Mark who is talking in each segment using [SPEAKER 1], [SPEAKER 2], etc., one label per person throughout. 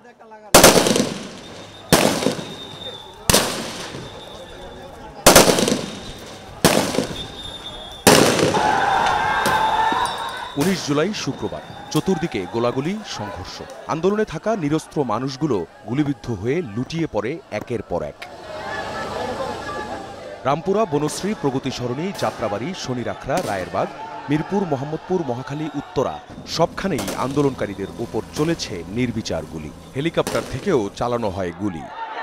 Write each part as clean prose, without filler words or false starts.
[SPEAKER 1] উনিশ জুলাই শুক্রবার চতুর্দিকে গোলাগুলি সংঘর্ষ। আন্দোলনে থাকা নিরস্ত্র মানুষগুলো গুলিবিদ্ধ হয়ে লুটিয়ে পড়ে একের পর এক। রামপুরা, বনশ্রী, প্রগতি সরণি, যাত্রাবাড়ি, শনিরাখড়া, রায়েরবাগ, মিরপুর, মোহাম্মদপুর, মহাখালী, উত্তরা সবখানেই আন্দোলনকারীদের উপর চলেছে নির্বিচার গুলি। হেলিকপ্টার থেকেও চালানো হয় গুলি।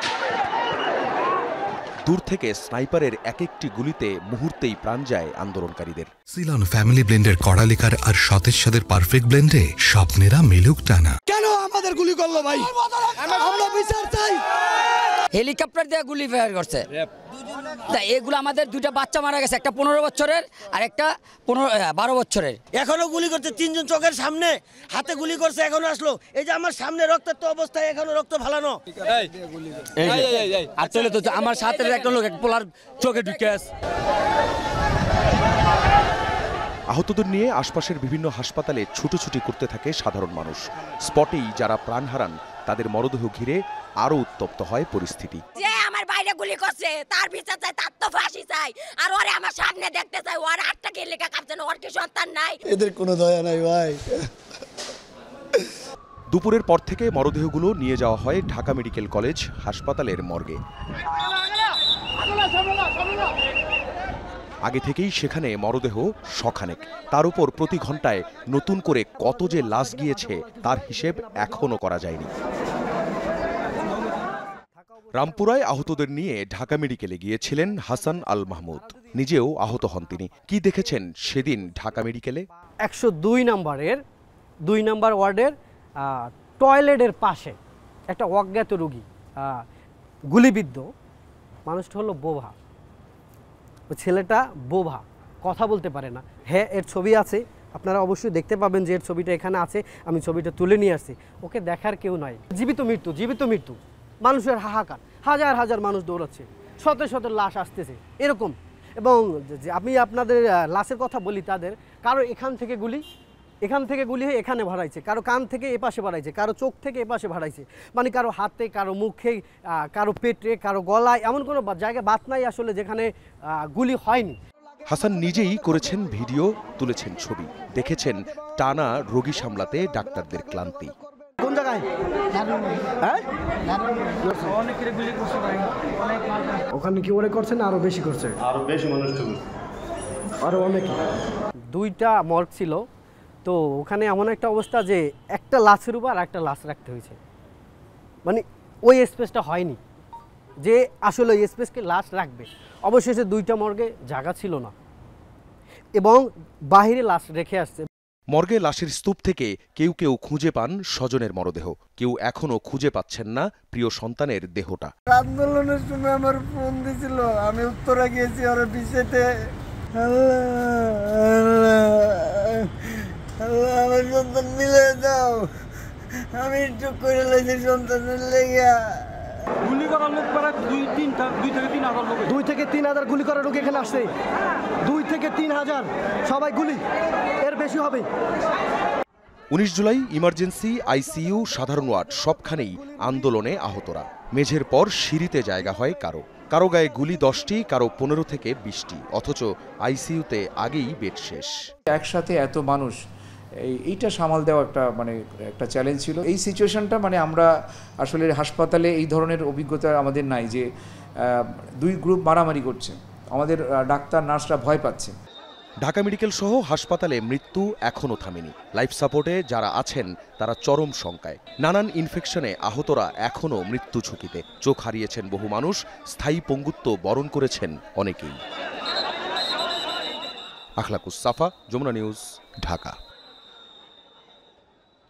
[SPEAKER 1] দূর থেকে স্নাইপারের এক একটি গুলিতে মুহূর্তেই প্রাণ যায় আন্দোলনকারীদের।
[SPEAKER 2] সিলন ফ্যামিলি ব্লেন্ডের কড়ালিকার আর সতেজ স্বাদের পারফেক্ট ব্লেন্ডে স্বপ্নেরা মিলুক টানা।
[SPEAKER 3] কেন আমাদের গুলি করলো ভাই? আমরা বিচার চাই।
[SPEAKER 4] হেলিকপ্টার দিয়ে গুলি ফায়ার করছে। এগুলো আমাদের দুইটা বাচ্চা মারা গেছে, একটা 15 বছরের আর একটা 12 বছরের।
[SPEAKER 3] এখনো গুলি করছে, তিনজন চোখের সামনে হাতে গুলি করছে, এখনো আসলো। এই যে আমার সামনে রক্তাক্ত অবস্থায়, এখনো রক্ত ফালানো।
[SPEAKER 4] আর চলে তো আমার সাথে একটা লোক পোলার চোখে ঢুকে আছে।
[SPEAKER 1] আহতদের নিয়ে আশপাশের বিভিন্ন হাসপাতালে ছুটোছুটি করতে থাকে সাধারণ মানুষ। স্পটেই যারা প্রাণ হারান তাদের মরদেহ ঘিরে আরো উত্তপ্ত হয় পরিস্থিতি।
[SPEAKER 5] যে আমার বাইরে গুলি করছে তার বিচার চাই, তার তো ফাঁসি চাই। আর ওরে আমার সামনে দেখতে চাই, ওর হাতটা কে লেখা কাঁপছে না, ওর কি সন্তান নাই?
[SPEAKER 3] এদের কোনো দয়া নাই ভাই।
[SPEAKER 1] দুপুরের পর থেকে মরদেহগুলো নিয়ে যাওয়া হয় ঢাকা মেডিকেল কলেজ হাসপাতালের মর্গে। আগে থেকেই সেখানে মরদেহ শখানেক। তার উপর প্রতি ঘন্টায় নতুন করে কত যে লাশ গিয়েছে তার হিসেব এখনো করা যায়নি। রামপুরায় আহতদের নিয়ে ঢাকা মেডিকেলে গিয়েছিলেন হাসান আল মাহমুদ। নিজেও আহত হন তিনি। কি দেখেছেন সেদিন ঢাকা মেডিকেলে?
[SPEAKER 6] 102 নম্বরের 2 নম্বর ওয়ার্ডের টয়লেটের পাশে একটা অজ্ঞাত রোগী গুলিবিদ্ধ। মানুষটা হলো বোভা। ওই ছেলেটা বোভা, কথা বলতে পারে না। হ্যাঁ, এর ছবি আছে, আপনারা অবশ্যই দেখতে পাবেন যে এর ছবিটা এখানে আছে। আমি ছবিটা তুলে নিয়ে আসছি। ওকে দেখার কেউ নাই। জীবিত মৃত্যু, জীবিত মৃত্যু। মানুষের হাহাকার, হাজার হাজার মানুষ দৌড়াচ্ছে, শত শত লাশ আসতেছে এরকম। এবং আমি আপনাদের লাশের কথা বলি, তাদের কারো এখান থেকে গুলি হয়ে এখানে ভাড়াইছে, কারো কান থেকে এপাশে ভাড়াইছে, কারো চোখ থেকে এপাশে ভাড়াইছে। মানে কারো হাতে, কারো মুখে, কারো পেটে, কারো গলায়, এমন কোনো জায়গায় বাত নাই আসলে যেখানে গুলি হয়নি।
[SPEAKER 1] হাসান নিজেই করেছেন ভিডিও, তুলেছেন ছবি, দেখেছেন টানা রোগী সামলাতে ডাক্তারদের ক্লান্তি।
[SPEAKER 3] কোন জায়গায়? ওখানে কি ওরে করছে না আরো বেশি করছে?
[SPEAKER 7] আরো বেশি মানুষ তো
[SPEAKER 3] আরো অনেক।
[SPEAKER 6] 2টা মর্গ ছিল, তো ওখানে এমন একটা অবস্থা যে একটা লাশের উপর একটা লাশ রাখতে হয়েছে। মানে ওই স্পেসটা হয়নি যে আসলে ওই স্পেসকে লাশ রাখবে। অবশেষে 2টা মর্গে জায়গা ছিল না এবং বাহিরে লাশ রেখে আসছে।
[SPEAKER 1] মর্গে লাশের স্তূপ থেকে কেউ কেউ খুঁজে পান স্বজনের মরদেহ, কেউ এখনো খুঁজে পাচ্ছেন না প্রিয় সন্তানের দেহটা।
[SPEAKER 3] আন্দোলনের সময় আমার ফোন দিছিল, আমি উত্তরা গিয়েছি ওর বিষয়তে। আমার সন্তান মিলে দাও, আমি একটু করে লাইছি সন্তানের লেগা।
[SPEAKER 8] গুলি করার লোক প্রায় 2 থেকে 3 হাজার
[SPEAKER 3] গুলি করার লোক এখানে আসছে। 2 থেকে 3 হাজার, সবাই গুলি, এর বেশি হবে।
[SPEAKER 1] 19 জুলাই ইমার্জেন্সি, আইসিইউ, সাধারণ ওয়ার্ড সবখানেই আন্দোলনে আহতরা। মেঝের পর সিঁড়িতে জায়গা হয় কারো, কারো গায়ে গুলি 10টি, কারো 15 থেকে 20টি, অথচ আইসিইউতে আগেই বেড শেষ।
[SPEAKER 9] একসাথে এত মানুষ, এইটা সামাল দেওয়া একটা চ্যালেঞ্জ ছিল। এই সিচুয়েশনটা আমরা আসলে হাসপাতালে এই ধরনের অভিজ্ঞতা আমাদের নাই যে 2 গ্রুপ মারামারি করছে। আমাদের ডাক্তার নার্সরা ভয় পাচ্ছে।
[SPEAKER 1] ঢাকা মেডিকেল সহ হাসপাতালে মৃত্যু এখনও থামেনি। লাইফ সাপোর্টে যারা আছেন তারা চরম শঙ্কায়। নানান ইনফেকশনে আহতরা এখনও মৃত্যু ঝুঁকিতে। চোখ হারিয়েছেন বহু মানুষ, স্থায়ী পঙ্গুত্ব বরণ করেছেন অনেকেই। আখলাকুস সাফা, যমুনা নিউজ, ঢাকা।